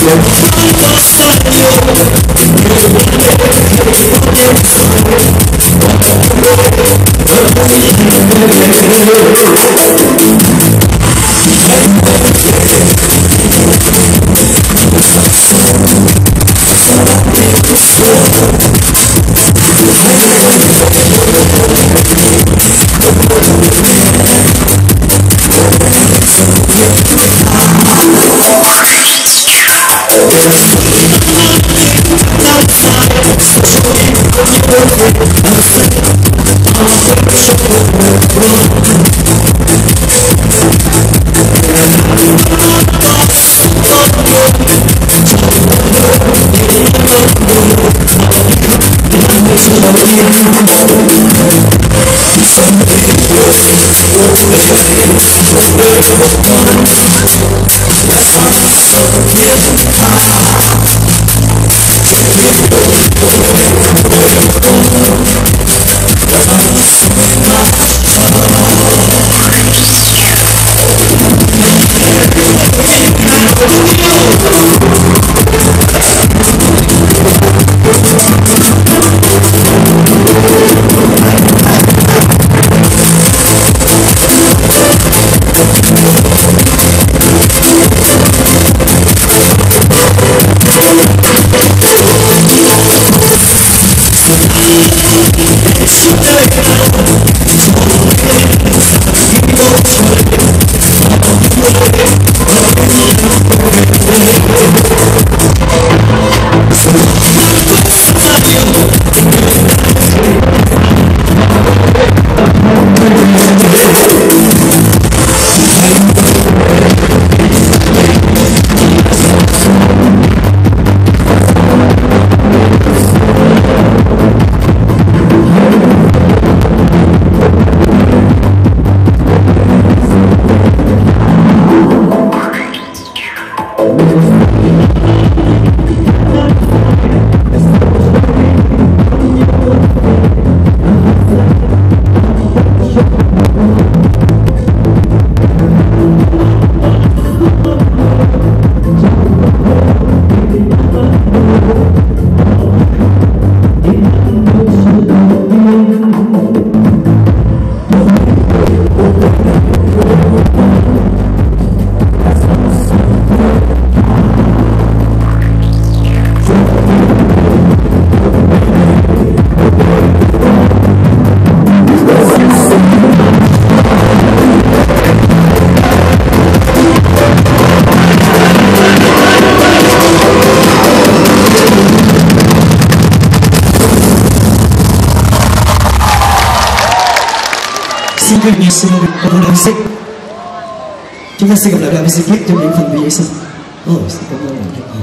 Xin quý vị xin được cảm ơn MC. Chúng ta sẽ gặp lại MC tiếp trong những phần video sau. Xin cảm ơn rất nhiều.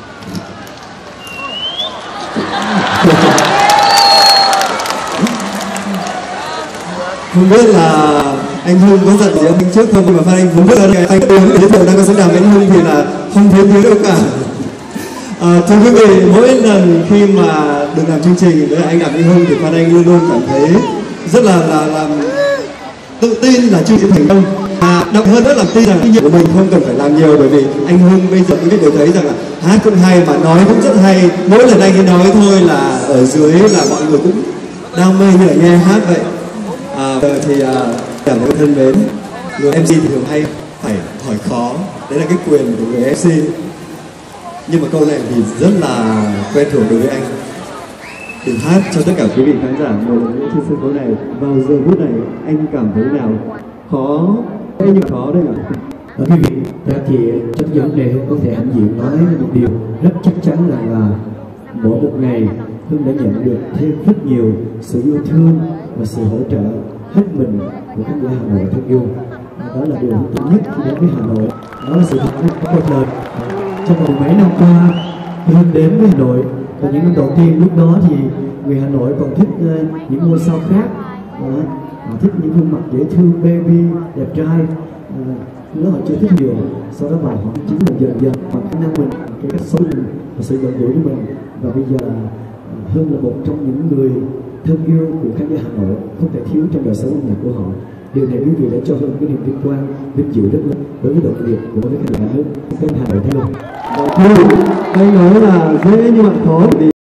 Không biết là anh Hưng có giận gì ông trước không, nhưng mà Phan Anh muốn biết là anh Hưng giới thiệu đang có sẵn đàm với anh Hưng thì là không thiếu thiếu đâu cả. Thưa quý vị, mỗi lần khi mà được làm chương trình với anh Đàm Vĩnh Hưng thì Phan Anh luôn luôn cảm thấy rất là tự tin là chương trình thành công, và đặc hơn nữa là tin rằng kinh nghiệm của mình không cần phải làm nhiều, bởi vì anh Hưng bây giờ chúng ta đều thấy rằng là hát cũng hay mà nói cũng rất hay. Mỗi lần anh ấy nói thôi là ở dưới là mọi người cũng đam mê như là nghe hát vậy. Thì cảm thấy thân mến, người MC thì thường hay phải hỏi khó, đấy là cái quyền của người MC, nhưng mà câu này thì rất là quen thuộc đối với anh. Được hát cho tất cả quý vị khán giả một lần nữa trên sân khấu này, vào giờ phút này anh cảm thấy nào? Khó, nhưng mà khó đấy ạ. Quý vị, ra thì trong vấn đề Hưng có thể hãnh diện nói một điều rất chắc chắn là mỗi một ngày Hưng đã nhận được thêm rất nhiều sự yêu thương và sự hỗ trợ hết mình của khán giả Hà Nội thân yêu. Đó là điều Hưng thích nhất khi đến với Hà Nội. Đó là sự thật có một lời. Trong vòng mấy năm qua, Hưng đến với Hà Nội. Và những năm đầu tiên lúc đó thì người Hà Nội còn thích những ngôi sao khác, thích những gương mặt dễ thương, baby, đẹp trai. Nếu họ chưa thích nhiều, sau đó vào họ chính mình dần bằng khả năng mình, cái cách sống mình và sự gần gũi với mình. Và bây giờ Hưng là một trong những người thân yêu của khán giả Hà Nội, không thể thiếu trong đời sống âm nhạc của họ. Điều này quý vị đã cho hơn cái niềm vinh quang, vinh dự rất lớn đối với đội Việt của với cả nước. Tên Hà Nội Thái Long. Anh nói là dễ nhưng mà khó vì